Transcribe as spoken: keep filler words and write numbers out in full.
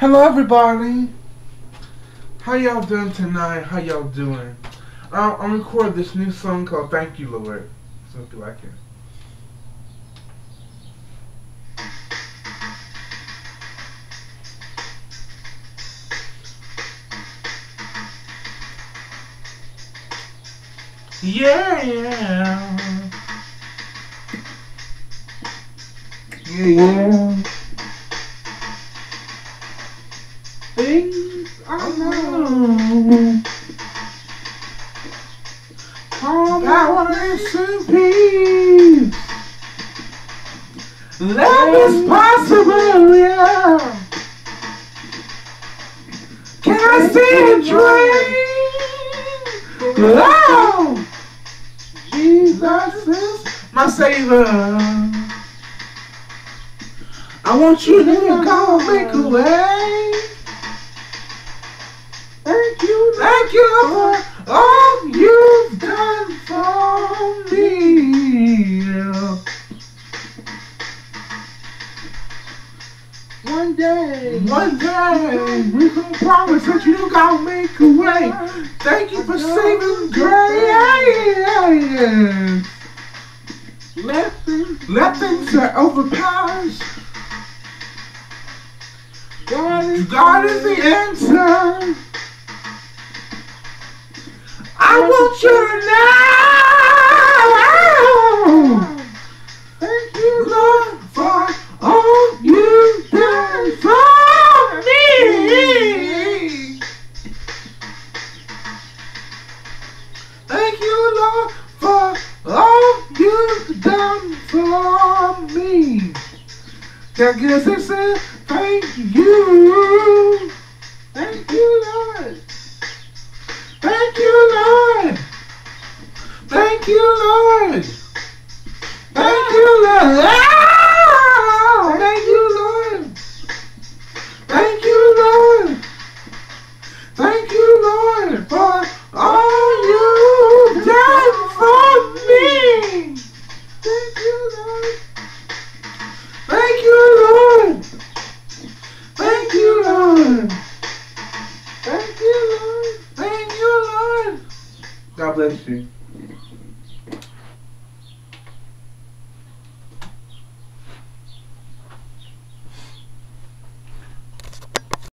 Hello everybody! How y'all doing tonight? How y'all doing? Uh, I'm recording this new song called Thank You, Lord. So if you like it. Yeah, yeah. Yeah, yeah. Things I know. Balance and peace. Love is possible, yeah. Can I see a dream? Oh, Jesus is my Savior. I want you to go make a way. Thank you, thank you for all you've done for me. One day, one day, we can promise that you gonna make a way. Thank you for saving grace. Let things, let things that overpowers. God is, God is the answer. I want you to know. Thank you, Lord, for all you've done for me. Thank you, Lord, for all you've done for me. That gives us a thank you. Thank you, Lord. Thank you, Lord. Thank you, Lord. Thank you, Lord. Ah! Thank you, Lord. Thank you, Lord. Thank you, Lord, for all you've done for me. Thank you, Lord. Thank you, Lord. Thank you, Lord. Thank you, Lord. Thank you, Lord. God bless you.